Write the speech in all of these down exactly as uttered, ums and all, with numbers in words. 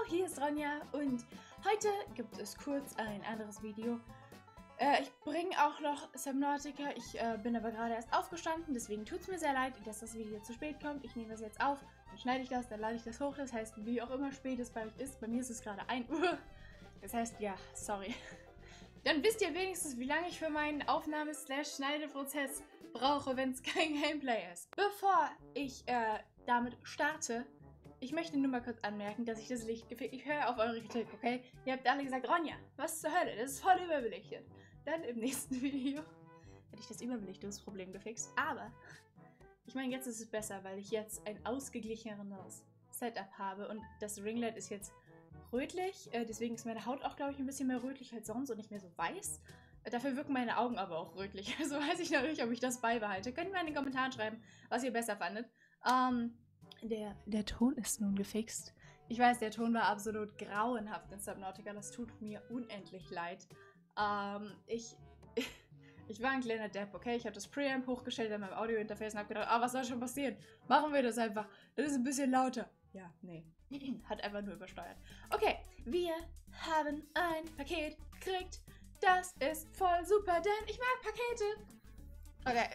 hier ist Ronja und heute gibt es kurz ein anderes Video. Äh, ich bringe auch noch Subnautica, ich äh, bin aber gerade erst aufgestanden, deswegen tut es mir sehr leid, dass das Video zu spät kommt. Ich nehme das jetzt auf, dann schneide ich das, dann lade ich das hoch, das heißt, wie auch immer spät es bei euch ist, bei mir ist es gerade ein Uhr. Das heißt, ja, sorry. Dann wisst ihr wenigstens, wie lange ich für meinen Aufnahme-Schneide-Prozess brauche, wenn es kein Gameplay ist. Bevor ich äh, damit starte, ich möchte nur mal kurz anmerken, dass ich das Licht gefällt. Ich höre auf eure Kritik, okay? Ihr habt alle gesagt, Ronja, was zur Hölle? Das ist voll überbelichtet. Dann im nächsten Video hätte ich das Überbelichtungsproblem gefixt. Aber ich meine, jetzt ist es besser, weil ich jetzt ein ausgeglicheneres Setup habe. Und das Ringlight ist jetzt rötlich. Äh, deswegen ist meine Haut auch, glaube ich, ein bisschen mehr rötlich als sonst und nicht mehr so weiß. Äh, dafür wirken meine Augen aber auch rötlich. Also weiß ich noch nicht, ob ich das beibehalte. Könnt ihr mal in den Kommentaren schreiben, was ihr besser fandet. Ähm... Der, der Ton ist nun gefixt. Ich weiß, der Ton war absolut grauenhaft in Subnautica. Das tut mir unendlich leid. Ähm, ich, ich war ein kleiner Depp, okay? Ich habe das Preamp hochgestellt an meinem Audio-Interface und habe gedacht, ah, was soll schon passieren? Machen wir das einfach. Das ist ein bisschen lauter. Ja, nee. Hat einfach nur übersteuert. Okay, wir haben ein Paket gekriegt. Das ist voll super, denn ich mag Pakete. Okay.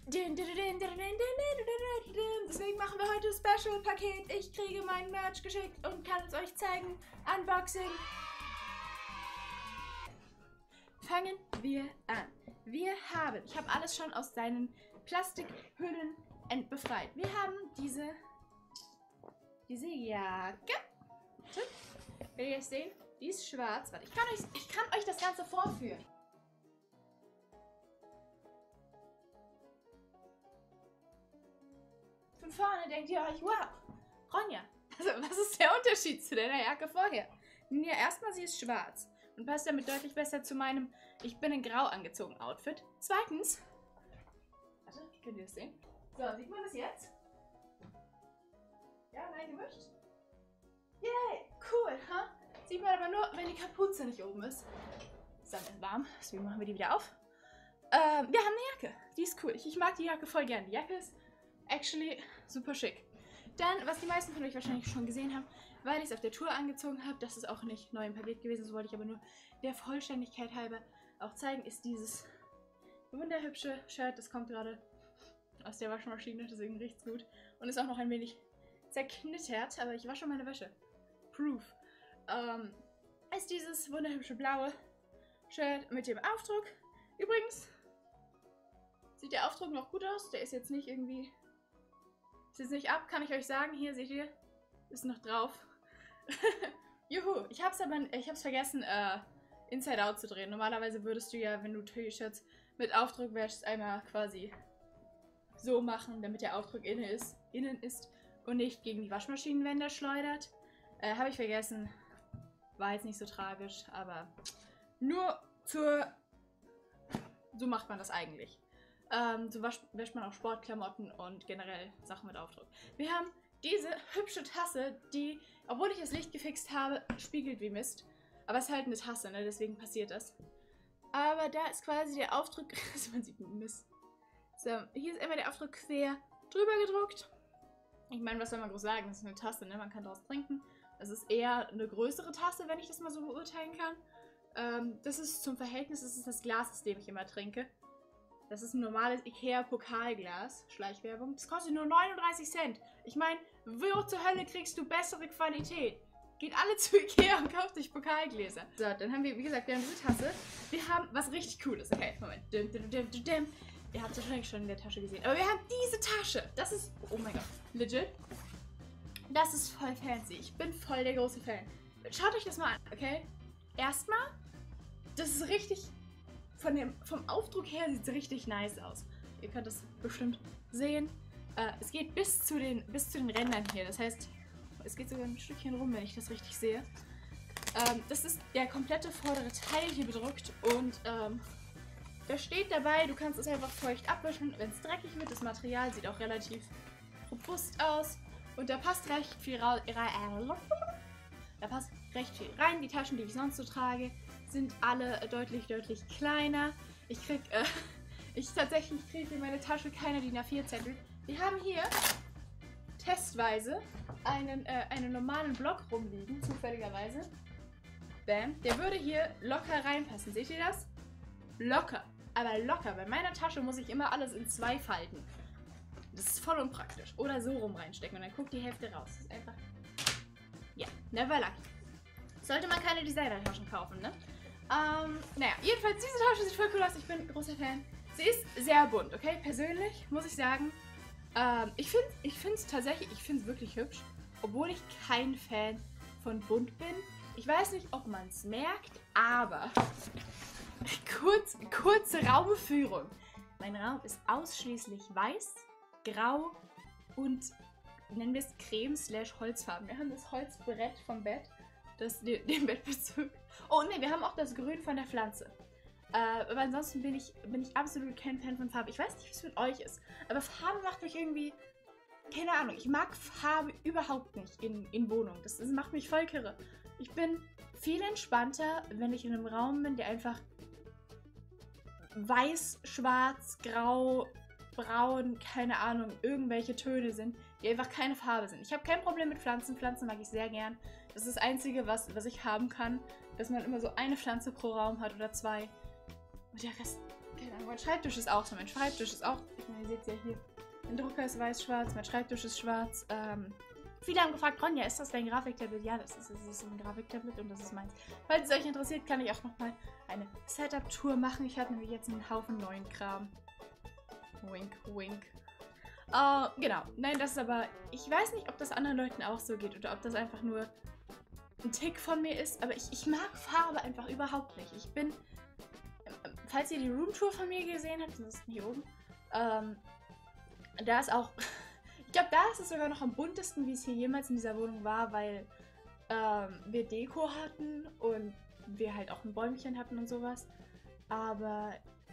Deswegen machen wir heute ein Special-Paket. Ich kriege mein Merch geschickt und kann es euch zeigen. Unboxing. Fangen wir an. Wir haben, ich habe alles schon aus seinen Plastikhüllen befreit. Wir haben diese, diese Jacke. Will ihr es sehen? Die ist schwarz. Warte, ich kann euch, ich kann euch das Ganze vorführen. Von vorne denkt ihr euch, wow, Ronja, also was ist der Unterschied zu deiner Jacke vorher? Ja, erstmal, sie ist schwarz und passt damit deutlich besser zu meinem ich bin in grau angezogen Outfit. Zweitens, warte, könnt ihr das sehen? So, sieht man das jetzt? Ja, nein, gemischt? Yay, cool, ha? Huh? Sieht man aber nur, wenn die Kapuze nicht oben ist. Ist dann warm, deswegen machen wir die wieder auf. Ähm, wir haben eine Jacke, die ist cool. Ich, ich mag die Jacke voll gern. Die Jacke ist actually super schick. Dann, was die meisten von euch wahrscheinlich schon gesehen haben, weil ich es auf der Tour angezogen habe, das ist auch nicht neu im Paket gewesen, so wollte ich aber nur der Vollständigkeit halber auch zeigen, ist dieses wunderhübsche Shirt, das kommt gerade aus der Waschmaschine, deswegen riecht es gut und ist auch noch ein wenig zerknittert, aber ich wasche meine Wäsche. Proof. Ähm, ist dieses wunderhübsche blaue Shirt mit dem Aufdruck. Übrigens sieht der Aufdruck noch gut aus, der ist jetzt nicht irgendwie Ist jetzt nicht ab, kann ich euch sagen. Hier, seht ihr, ist noch drauf. Juhu, ich hab's aber, ich hab's vergessen, äh, Inside Out zu drehen. Normalerweise würdest du ja, wenn du T-Shirts mit Aufdruck wäschst, einmal quasi so machen, damit der Aufdruck innen ist, innen ist und nicht gegen die Waschmaschinenwände schleudert. Äh, habe ich vergessen. War jetzt nicht so tragisch, aber nur zur... So macht man das eigentlich. Ähm, so wäscht man auch Sportklamotten und generell Sachen mit Aufdruck. Wir haben diese hübsche Tasse, die, obwohl ich das Licht gefixt habe, spiegelt wie Mist. Aber es ist halt eine Tasse, ne? Deswegen passiert das. Aber da ist quasi der Aufdruck, also man sieht Mist. So, hier ist immer der Aufdruck quer drüber gedruckt. Ich meine, was soll man groß sagen? Das ist eine Tasse, ne? Man kann daraus trinken. Das ist eher eine größere Tasse, wenn ich das mal so beurteilen kann. Ähm, das ist zum Verhältnis, das ist das Glas, aus dem ich immer trinke. Das ist ein normales Ikea-Pokalglas. Schleichwerbung. Das kostet nur neununddreißig Cent. Ich meine, wo zur Hölle kriegst du bessere Qualität? Geht alle zu Ikea und kauft sich Pokalgläser. So, dann haben wir, wie gesagt, wir haben diese Tasse. Wir haben was richtig Cooles. Okay, Moment. Dim, dim, dim, dim, dim. Ihr habt es wahrscheinlich schon in der Tasche gesehen. Aber wir haben diese Tasche. Das ist, oh mein Gott, legit. Das ist voll fancy. Ich bin voll der große Fan. Schaut euch das mal an, okay? Erstmal, das ist richtig... Von dem, vom Aufdruck her sieht es richtig nice aus. Ihr könnt es bestimmt sehen. Äh, es geht bis zu, den, bis zu den Rändern hier. Das heißt, es geht sogar ein Stückchen rum, wenn ich das richtig sehe. Ähm, das ist der komplette vordere Teil hier bedruckt. Und ähm, da steht dabei, du kannst es einfach feucht abwischen, wenn es dreckig wird. Das Material sieht auch relativ robust aus. Und da passt recht viel raus. Da passt recht viel rein. Die Taschen, die ich sonst so trage, sind alle deutlich, deutlich kleiner. Ich krieg, äh, ich tatsächlich kriege in meine Tasche keine D I N A vier Zettel. Wir haben hier testweise einen, äh, einen normalen Block rumliegen, zufälligerweise. Bam. Der würde hier locker reinpassen. Seht ihr das? Locker. Aber locker. Bei meiner Tasche muss ich immer alles in zwei falten. Das ist voll unpraktisch. Oder so rum reinstecken und dann guckt die Hälfte raus. Das ist einfach... Ja, never lucky. Sollte man keine Designer-Taschen kaufen, ne? Ähm, naja, jedenfalls, diese Tasche sieht voll cool aus. Ich bin ein großer Fan. Sie ist sehr bunt, okay? Persönlich muss ich sagen, ähm, ich finde ich finde es tatsächlich, ich finde es wirklich hübsch. Obwohl ich kein Fan von bunt bin. Ich weiß nicht, ob man es merkt, aber kurz, kurze Raumführung. Mein Raum ist ausschließlich weiß, grau und nennen wir es Creme slash Holzfarben. Wir haben das Holzbrett vom Bett, das den, den Bettbezug. Oh ne, wir haben auch das Grün von der Pflanze. Äh, aber ansonsten bin ich, bin ich absolut kein Fan von Farbe. Ich weiß nicht, wie es mit euch ist, aber Farbe macht mich irgendwie... Keine Ahnung, ich mag Farbe überhaupt nicht in, in Wohnungen. Das, das macht mich voll kirre. Ich bin viel entspannter, wenn ich in einem Raum bin, der einfach weiß, schwarz, grau, braun, keine Ahnung, irgendwelche Töne sind, die einfach keine Farbe sind. Ich habe kein Problem mit Pflanzen. Pflanzen mag ich sehr gern. Das ist das Einzige, was, was ich haben kann, dass man immer so eine Pflanze pro Raum hat oder zwei. Und der Rest, keine Ahnung, mein Schreibtisch ist auch so. Mein Schreibtisch ist auch, ich meine, ihr seht es ja hier. Mein Drucker ist weiß-schwarz, mein Schreibtisch ist schwarz. Ähm, viele haben gefragt, Ronja, ist das dein Grafiktablet? Ja, das ist, das ist ein Grafiktablet und das ist meins. Falls es euch interessiert, kann ich auch nochmal eine Setup-Tour machen. Ich habe nämlich jetzt einen Haufen neuen Kram. Wink, wink. Uh, genau. Nein, das ist aber... Ich weiß nicht, ob das anderen Leuten auch so geht oder ob das einfach nur ein Tick von mir ist. Aber ich, ich mag Farbe einfach überhaupt nicht. Ich bin... Falls ihr die Roomtour von mir gesehen habt, das ist hier oben, ähm... Da ist auch, ich glaube, da ist es sogar noch am buntesten, wie es hier jemals in dieser Wohnung war, weil ähm, wir Deko hatten und wir halt auch ein Bäumchen hatten und sowas. Aber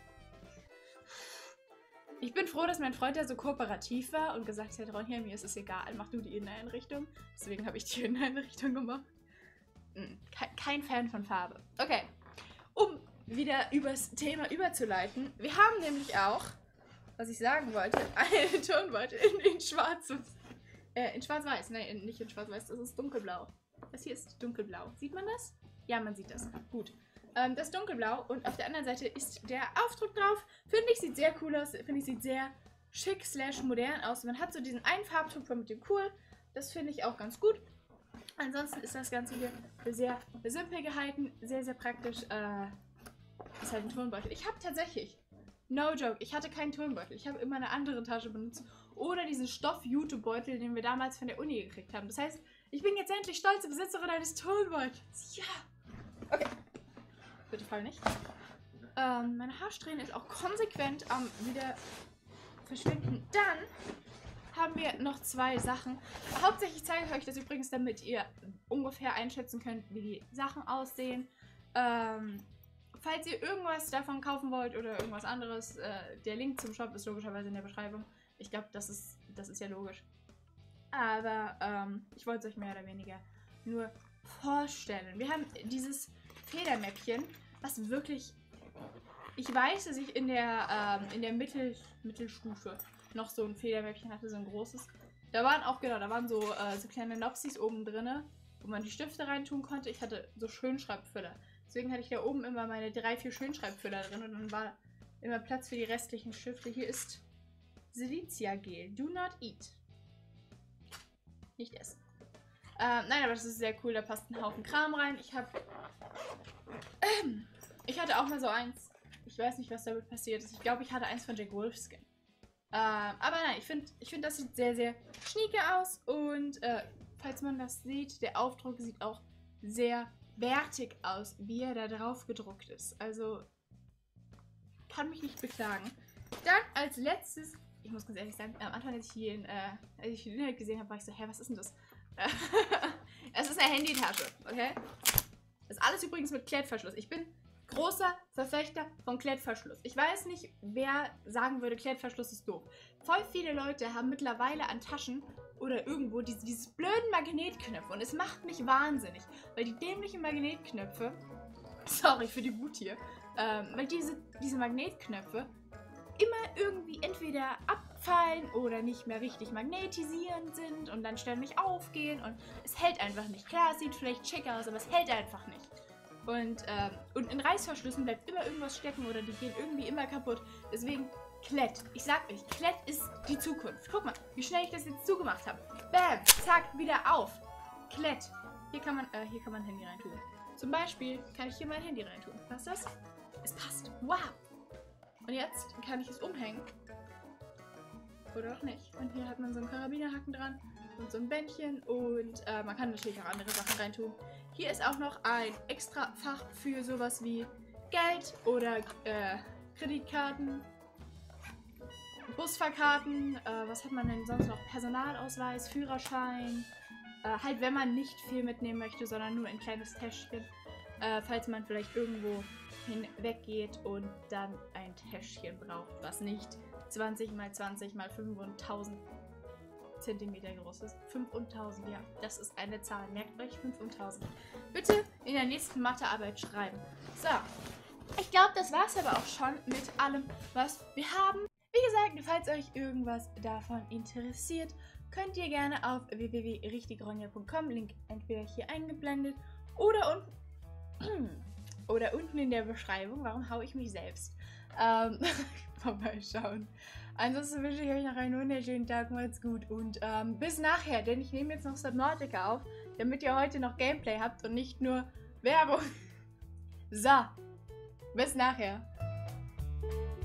ich bin froh, dass mein Freund ja so kooperativ war und gesagt hat, Ronja, mir ist es egal, mach du die Inneneinrichtung. Deswegen habe ich die Inneneinrichtung gemacht. Kein, kein Fan von Farbe. Okay, um wieder übers Thema überzuleiten. Wir haben nämlich auch... Was ich sagen wollte, eine Tonbeutel in, in schwarz, äh, in schwarz-weiß, nein, nicht in schwarz-weiß, das ist dunkelblau. Das hier ist dunkelblau. Sieht man das? Ja, man sieht das. Gut. Ähm, das ist dunkelblau und auf der anderen Seite ist der Aufdruck drauf. Finde ich, sieht sehr cool aus, finde ich, sieht sehr schick slash modern aus. Man hat so diesen einen Farbton mit dem cool, das finde ich auch ganz gut. Ansonsten ist das Ganze hier sehr simpel gehalten, sehr, sehr praktisch. Äh, ist halt ein Tonbeutel. Ich habe tatsächlich... No joke, ich hatte keinen Turnbeutel. Ich habe immer eine andere Tasche benutzt. Oder diesen Stoff-YouTube-Beutel, den wir damals von der Uni gekriegt haben. Das heißt, ich bin jetzt endlich stolze Besitzerin eines Turnbeutels. Ja! Okay. Bitte fall nicht. Ähm, meine Haarsträhne ist auch konsequent am ähm, wieder verschwinden. Dann haben wir noch zwei Sachen. Hauptsächlich zeige ich euch das übrigens, damit ihr ungefähr einschätzen könnt, wie die Sachen aussehen. Ähm... Falls ihr irgendwas davon kaufen wollt oder irgendwas anderes, äh, der Link zum Shop ist logischerweise in der Beschreibung. Ich glaube, das ist, das ist ja logisch. Aber ähm, ich wollte es euch mehr oder weniger nur vorstellen. Wir haben dieses Federmäppchen, was wirklich... Ich weiß, dass ich in der, ähm, in der Mittel, Mittelstufe noch so ein Federmäppchen hatte, so ein großes. Da waren auch, genau, da waren so, äh, so kleine Nopsis oben drin, wo man die Stifte reintun konnte. Ich hatte so Schönschreibfüller. Deswegen hatte ich da oben immer meine drei, vier Schönschreibfüller drin und dann war immer Platz für die restlichen Stifte. Hier ist Silicia-Gel. Do not eat. Nicht essen. Ähm, nein, aber das ist sehr cool. Da passt ein Haufen Kram rein. Ich habe... Ähm, ich hatte auch mal so eins. Ich weiß nicht, was damit passiert ist. Ich glaube, ich hatte eins von Jack Wolfskin. Ähm, aber nein, ich finde, ich find, das sieht sehr, sehr schnieke aus. Und äh, falls man das sieht, der Aufdruck sieht auch sehr wertig aus, wie er da drauf gedruckt ist. Also, kann mich nicht beklagen. Dann als letztes, ich muss ganz ehrlich sagen, am Anfang, als ich hier in, äh, als ich den Inhalt gesehen habe, war ich so, hä, was ist denn das? Es ist eine Handytasche, okay? Das ist alles übrigens mit Klettverschluss. Ich bin großer Verfechter von Klettverschluss. Ich weiß nicht, wer sagen würde, Klettverschluss ist doof. Voll viele Leute haben mittlerweile an Taschen oder irgendwo diese, diese blöden Magnetknöpfe und es macht mich wahnsinnig, weil die dämlichen Magnetknöpfe, sorry für die Wut hier, ähm, weil diese, diese Magnetknöpfe immer irgendwie entweder abfallen oder nicht mehr richtig magnetisierend sind und dann ständig aufgehen und es hält einfach nicht. Klar, es sieht vielleicht schick aus, aber es hält einfach nicht. Und, ähm, und in Reißverschlüssen bleibt immer irgendwas stecken oder die gehen irgendwie immer kaputt. Deswegen Klett. Ich sag euch, Klett ist die Zukunft. Guck mal, wie schnell ich das jetzt zugemacht habe. Bam, zack, wieder auf. Klett. Hier kann man, äh, hier kann man ein Handy reintun. Zum Beispiel kann ich hier mein Handy reintun. Was ist das? Es passt. Wow. Und jetzt kann ich es umhängen. Oder auch nicht. Und hier hat man so einen Karabinerhaken dran und so ein Bändchen und äh, man kann natürlich auch andere Sachen reintun. Hier ist auch noch ein extra Fach für sowas wie Geld oder äh, Kreditkarten, Busfahrkarten, äh, was hat man denn sonst noch? Personalausweis, Führerschein. Äh, halt, wenn man nicht viel mitnehmen möchte, sondern nur ein kleines Täschchen. Äh, falls man vielleicht irgendwo hinweggeht und dann ein Täschchen braucht, was nicht zwanzig mal zwanzig mal fünftausend Zentimeter groß ist. fünftausend, ja, das ist eine Zahl. Merkt euch fünftausend. Bitte in der nächsten Mathearbeit schreiben. So, ich glaube, das war es aber auch schon mit allem, was wir haben. Wie gesagt, falls euch irgendwas davon interessiert, könnt ihr gerne auf w w w punkt richtigronja punkt com, Link entweder hier eingeblendet oder unten, oder unten in der Beschreibung. Warum haue ich mich selbst? Ähm, vorbeischauen. Ansonsten wünsche ich euch noch einen wunderschönen Tag, macht's gut und ähm, bis nachher, denn ich nehme jetzt noch Subnautica auf, damit ihr heute noch Gameplay habt und nicht nur Werbung. So, bis nachher.